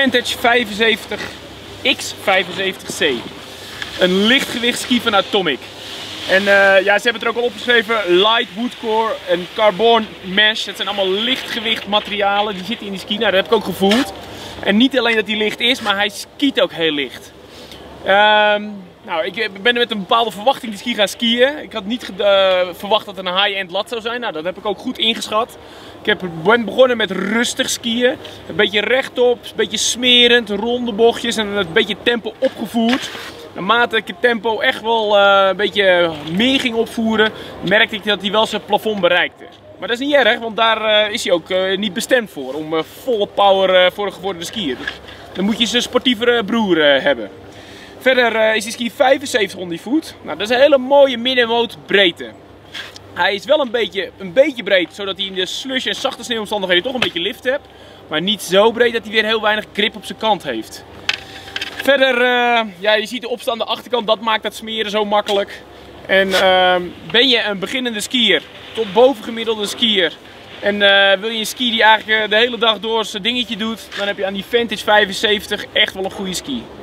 Vantage 75 X75C. Een lichtgewicht ski van Atomic. En ja, ze hebben het er ook al opgeschreven, light woodcore en carbon mesh. Het zijn allemaal lichtgewicht materialen, die zitten in die ski. Nou, dat heb ik ook gevoeld. En niet alleen dat hij licht is, maar hij skiet ook heel licht. Nou, ik ben er met een bepaalde verwachting die ski gaan skiën. Ik had niet verwacht dat het een high-end lat zou zijn. Nou, dat heb ik ook goed ingeschat. Ik ben begonnen met rustig skiën. Een beetje rechtop, een beetje smerend, ronde bochtjes en een beetje tempo opgevoerd. Naarmate ik het tempo echt wel een beetje meer ging opvoeren, merkte ik dat hij wel zijn plafond bereikte. Maar dat is niet erg, want daar is hij ook niet bestemd voor, om volle power voor een gevorderde skier. Dan moet je zijn sportievere broer hebben. Verder is die ski 7500 voet. Nou, dat is een hele mooie middenmoot breedte. Hij is wel een beetje breed, zodat hij in de slush en zachte sneeuwomstandigheden toch een beetje lift hebt. Maar niet zo breed dat hij weer heel weinig grip op zijn kant heeft. Verder, ja, je ziet de opstaande achterkant, dat maakt het smeren zo makkelijk. En ben je een beginnende skier, tot bovengemiddelde skier. En wil je een ski die eigenlijk de hele dag door zijn dingetje doet, dan heb je aan die Vantage 75 echt wel een goede ski.